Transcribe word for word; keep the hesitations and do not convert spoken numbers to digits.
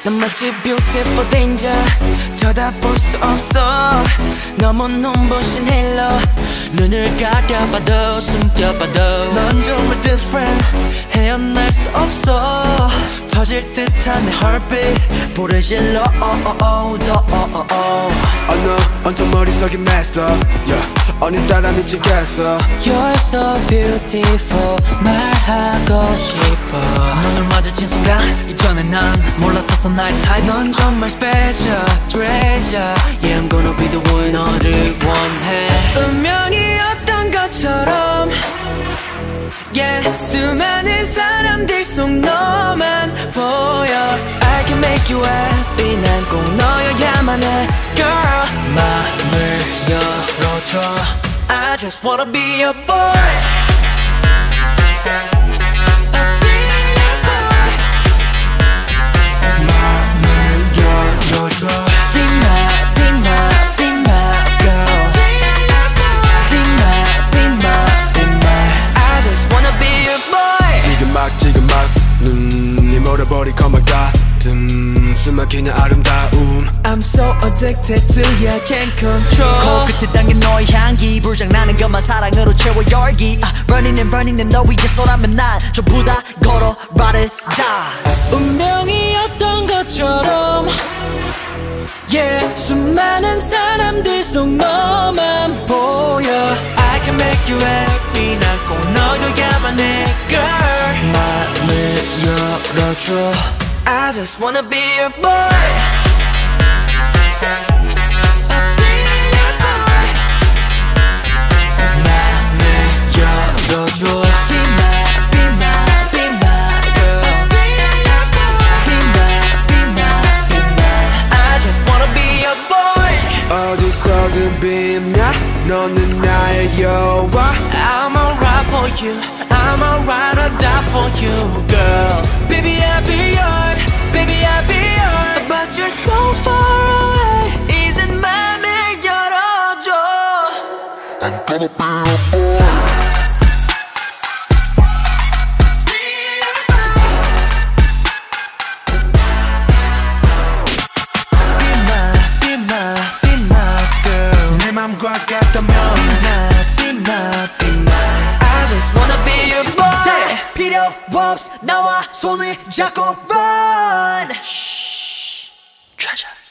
넌 마치 beautiful danger 쳐다볼 수 없어 너무 눈부신 halo 눈을 가려봐도 숨겨봐도 넌 정말 different 헤어날 수 없어 터질 듯한 내 heartbeat 불을 질러 oh oh oh 더 oh oh oh I know 온통 머릿속이 messed up yeah. 오늘따라 미치겠어 You're so beautiful 말하고 싶어 눈을 마주친 순간 이전에 난 몰랐었어 나의 type 넌 정말 special treasure Yeah I'm gonna be the one 너를 원해 운명이었던 것처럼 Yeah 수많은 사람들 속 너만 보여 I can make you happy 난 꼭 너여야만 해 Girl 마음을 열어줘 I just wanna be your boy 지금 막 눈이 멀어버릴 것만 같은 숨막히는 아름다움 I'm so addicted to you, I can't control 코끝에 당긴 너의 향기 불장나는 것만 사랑으로 채워 열기 uh, Running and running and 너 위해서라면 난 전부 다 걸어 바르자 운명이었던 것처럼 Yeah 수많은 사람들 속 너만 보여 I can make you happy 난 꼭 너여야만 해 Girl 마음을 열어줘 I just wanna be your boy 어디서든 빛나 너는 나의 여왕 I'm alright for you I'm alright or die for you girl Baby I'll be yours Baby I'll be yours But you're so far away 이젠 맘을 열어줘 I'm gonna be your boy 맘과 같다면 Be my, be my, be my I just wanna be your boy 네, 필요 없어 나와 손을 잡고 run Treasure